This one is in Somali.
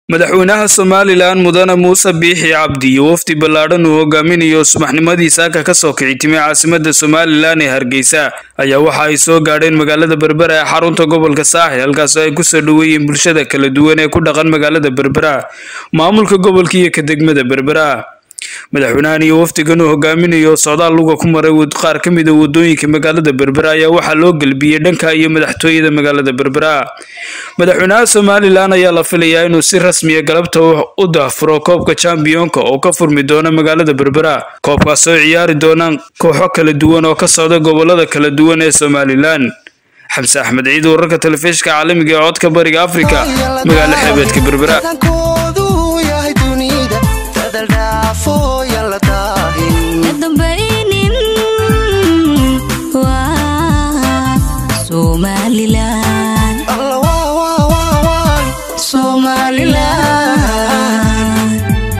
madaxweynaha Somaliland Mudane Muuse Biixi Cabdi wafdi ballaaran oo hogaaminayo subaxnimadiisa ka soo kici timay caasimadda Somaliland ee Hargeysa ayaa waxa ay soo gaadheen magaalada Berbera ee xarunta gobolka Saaxil halkaas oo ay ku soo dhaweeyeen bulshada kala duwan ee ku dhaqan magaalada Berbera maamulka gobolka iyo ka degmada Berbera madaxweynaha iyo wafdigan oo hogaaminayo socdaal luga ku maray qaar ka mid ah wadooyinka magaalada Berbera ayaa waxa loo galbiyay dhanka iyo madaxtooyada magaalada Berbera madaxweynaha Somaliland ayaa la filayaa inuu si rasmi ah galabta u daafuro koobka championka oo ka furmi doona magaalada Berbera koobkaas oo ciyaari doonaan kooxo kala duwan oo ka socda gobolada kala duwan ee Somaliland Xamse Axmed Ciid wararka telefishinka caalamiga ee codka bariga Afrika magaalada xeebta Berbera